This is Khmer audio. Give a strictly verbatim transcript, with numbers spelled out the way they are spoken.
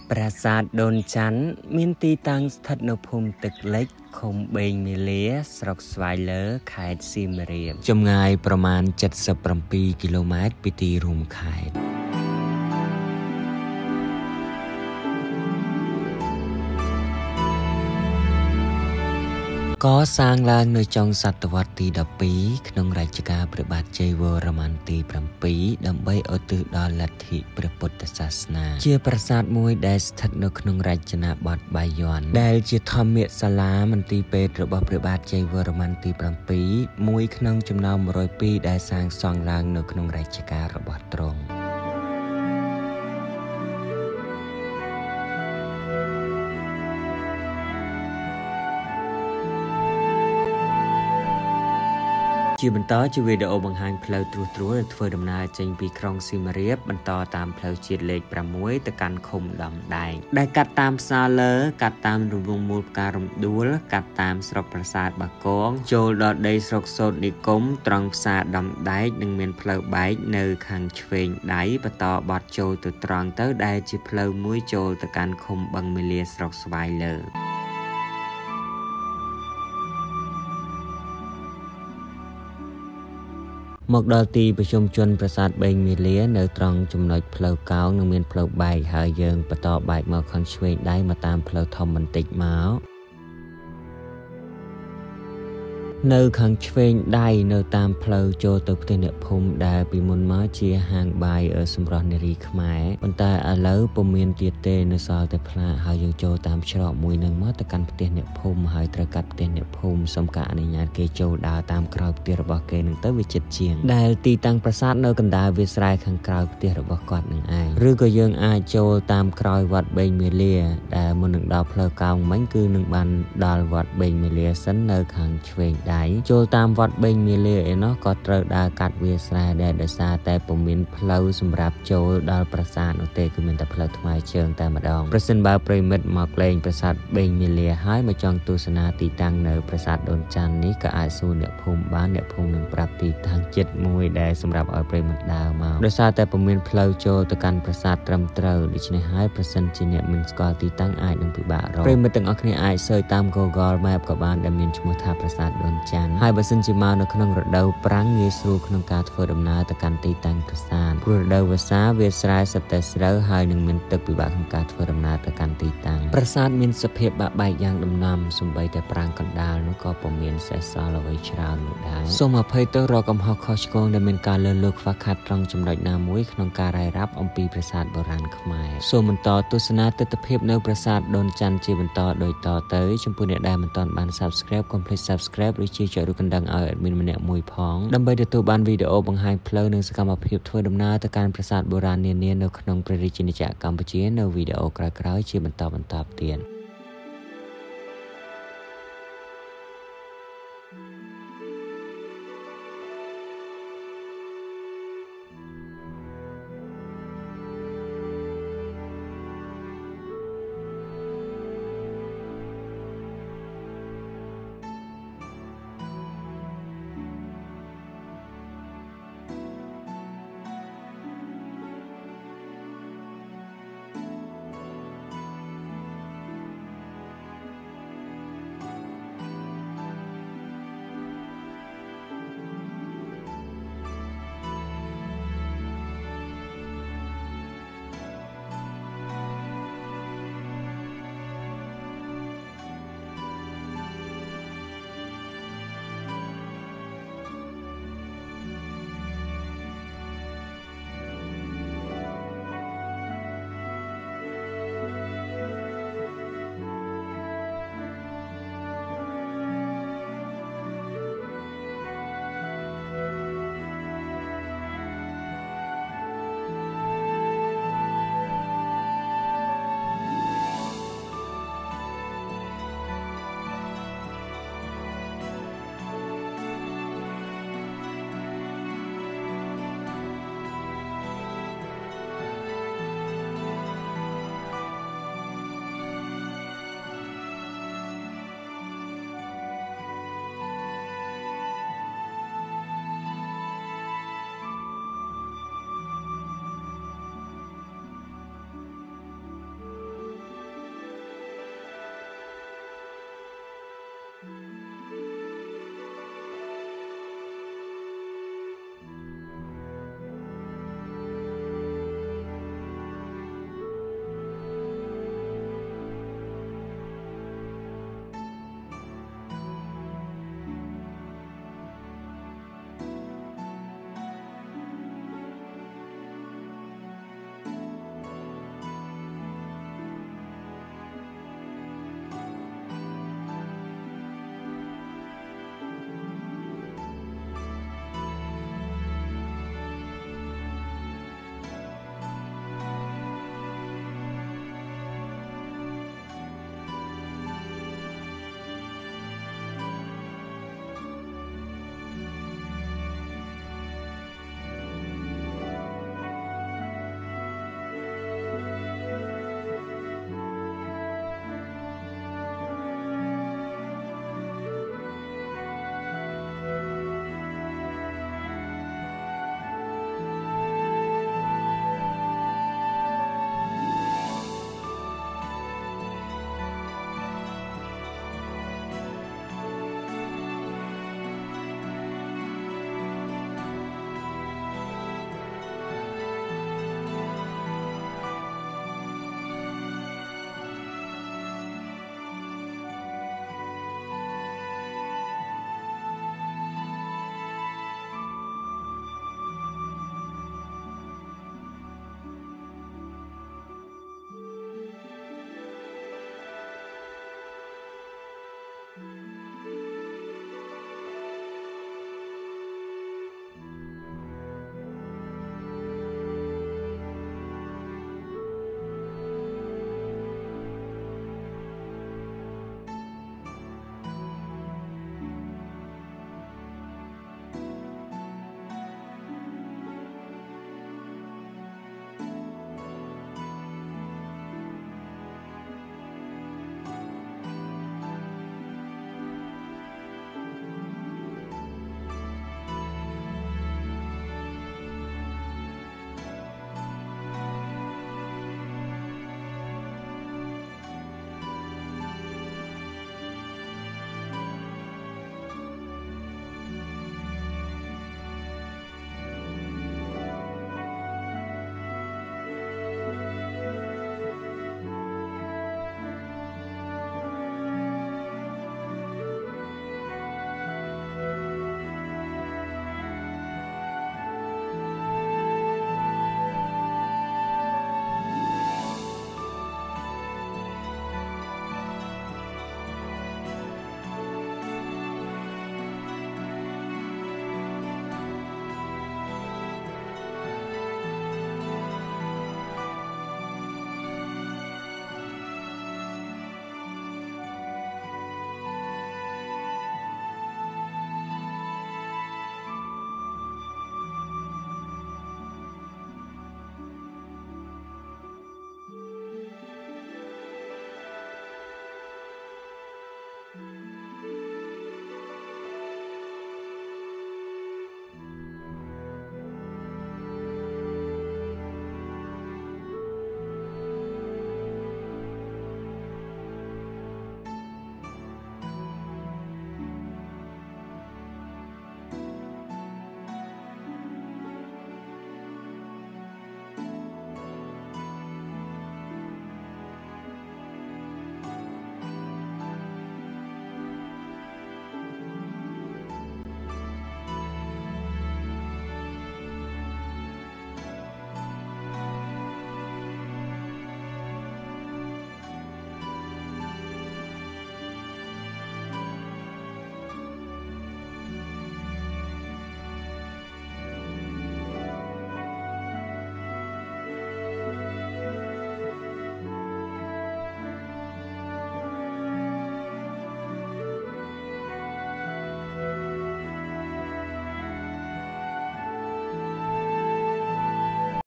ប្រាសាទដូនច័ន្ទមានទីតាំងស្ថិតនៅភូមិទឹកលិចឃុំបេងមាលាស្រុកស្វាយលើខេត្តសៀមរាបចម្ងាយប្រមាណเจ็ดสิบเจ็ดគីឡូម៉ែត្រពីទីរួមខេត្តកសាងឡើងនៅចុងសតវត្សទីដប់ពីរក្នុងរជ្ជកាលព្រះបាទជ័យវរ្ម័នទីប្រាំពីរដើម្បីឧទ្ទិសដល់លទ្ធិព្រះពុទ្ធសាសនាជាប្រាសាទមួយដែលស្ថិតនៅក្នុងរចនាបថបាយ័នដែលជាធម្មសាលាមន្ទីរពេទ្យរបស់ព្រះបាទជ័យវរ្ម័នទីប្រាំពីរមួយក្នុងចំណោមមួយរយពីរដែលសាងសង់ឡើងនៅក្នុងរជ្ជកាលរបស់ទ្រង់ជាបន្តជាវីដេអូបង្ហាញផ្លូវត្រួសត្រួសដែលធ្វើដំណើរចេញពីក្រុងសៀមរាបបន្តតាមផ្លូវជាតិលេខប្រាំមួយទៅកាន់ឃុំដំដែងដែលកាត់តាមផ្សារលើកាត់តាមរង្វង់មូលផ្ការរំដួលកាត់តាមស្រុកប្រាសាទបាគងចូលដល់ដីស្រុកសូត្រនិគមត្រង់ផ្សារដំដែងនិងមានផ្លូវបែកនៅខាងឆ្វេងដៃបន្តបត់ចូលទៅត្រង់ទៅដែលជាផ្លូវមួយចូលទៅកាន់ឃុំបឹងមាលាស្រុកស្វាយលើមកដល់ទីប្រជុំជនប្រាសាទបេងមាលានៅត្រង់ចំណុចផ្លូវកោងនឹងមានផ្លូវបែកហើយយើងបន្តបែកមកខាងឆ្វេងដៃមកតាមផ្លូវធំបន្តិចមកនៅខាងឆ្វេងដៃនៅតាមផ្លូវចូលទៅផ្ទះអ្នកភូមិដែលពីមុនមកជាហាងបាយសម្រស់នារីខ្មែរប៉ុន្តែឥឡូវពុំមានទៀតទេនៅសល់តែផ្លាកហើយយើងចូលតាមច្រកមួយនឹងមកទៅកាន់ផ្ទះអ្នកភូមិហើយត្រូវកាត់ផ្ទះអ្នកភូមិសូមការអនុញ្ញាតគេចូលដើរតាមក្រោយផ្ទះរបស់គេនឹងទៅវាជិតជាងដែលទីតាំងប្រាសាទនៅកណ្ដាលវាលស្រែខាងក្រោយផ្ទះរបស់គាត់នឹងឯងឬក៏យើងអាចចូលតាមក្រោយវត្តបេងមាលាដែលមុននឹងដល់ផ្លូវកោងមិញគឺនឹងបានដល់វត្តបេងមាលាសិននៅខាងឆ្វេងដៃចូលតាមវត្តបេងមាលាឯណោះក៏ត្រូវដើរកាត់វាលស្រែដែរដោយសារតែពុំមានផ្លូវសម្រាប់ចូលដល់ប្រាសាទនោះទេគឺមានតែផ្លូវថ្មើរជើងតែម្ដងប្រសិនបើប្រិមិត្តមកលេងប្រាសាទបេងមាលាហើយមកចង់ទស្សនាទីតាំងនៅប្រាសាទដូនច័ន្ទនេះក៏អាចសួរអ្នកភូមិបានអ្នកភូមិនឹងប្រាប់ទីតាំងចិត្តមួយដែលសម្រាប់ឲ្យប្រិមិត្តដើរមកដោយសារតែពុំមានផ្លូវចូលទៅកាន់ប្រាសាទត្រឹមត្រូវដូច្នេះហើយប្រសិនជាអ្នកមិនស្គាល់ទីតាំងអាចនឹងពិបាករកប្រិមិត្តទាំងអស់គ្នាអាចសើចតាម Google Map ក៏បានដែលមានឈ្មោះថាប្រាសាទដូនច័ន្ទហើយបើសិនជាមកនៅក្នុងរដូវប្រាំងងាយស្រួលក្នុងការធ្វើដំណើរទៅកាន់ទីតាំងប្រាសាទព្រោះរដូវវស្សាវាលស្រែសិតតែស្រូវហើយនឹងមានទឹកពិបាកក្នុងការធ្វើដំណើរទៅកាន់ទីតាំងប្រាសាទមានសភាពបាក់បែកយ៉ាងដំណំសូម្បីតែប្រាង្គកណ្ដាលនោះក៏ពុំមានសេសសល់អ្វីច្រើននោះដែរសូមអភ័យទោសរកកំហុសខុសឆ្គងដែលមានការលើសលួសខ្វះខាតត្រង់ចំណុចណាមួយក្នុងការរាយរាប់អំពីប្រាសាទបុរាណខ្មែរសូមបន្តទស្សនាទិដ្ឋភាពនៅប្រាសាទដូនច័ន្ទជាបន្តដោយតទៅចំពោះអ្នកដែលមិនទាន់បាន Subscribe កុំភ្លេច Subscribe ឬជាចុចរូបកណ្ដឹងឲ្យ admin ម្នាក់មួយផងដើម្បីទទួលបានវីដេអូបង្ហាញផ្លូវនិងសកម្មភាពធ្វើដំណើរទៅកាន់ប្រាសាទបុរាណនានានៅក្នុងព្រះរាជាណាចក្រកម្ពុជានៅវីដេអូក្រោយៗជាបន្តបន្តទៀត